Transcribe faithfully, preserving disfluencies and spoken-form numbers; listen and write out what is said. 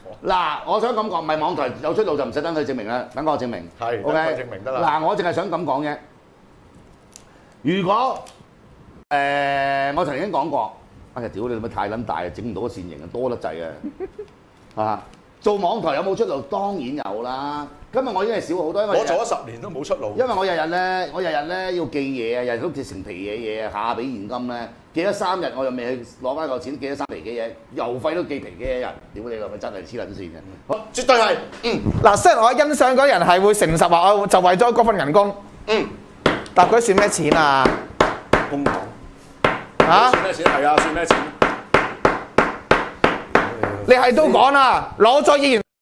嗱，我想咁講，唔係網台有出路就唔使等佢證明啦，等我證明。 係 ，OK， 證明得啦。 嗱，我淨係想咁講啫。如果誒，我曾經講過，哎呀，屌你老母太撚大啊，整唔到個線型啊，多得滯啊！啊，做網台有冇出路？當然有啦。今日我已經係少好多，因為我做咗十年都冇出路。 因為我日日咧，我日日咧要寄嘢啊，日日都寄成皮嘢嘢啊，下下俾現金咧，寄咗三日我又未去攞翻個錢，寄咗三皮嘅嘢，郵費都寄皮嘅一日，屌你老味真係黐撚線嘅。好，絕對係，嗯。 嗱，雖然我欣賞嗰人係會誠實話，我就為咗嗰份人工， 嗯， 但佢算咩錢啊？ 公帑嚇？ 算咩錢？係啊，算咩錢？ 你係都講啦，攞咗議員。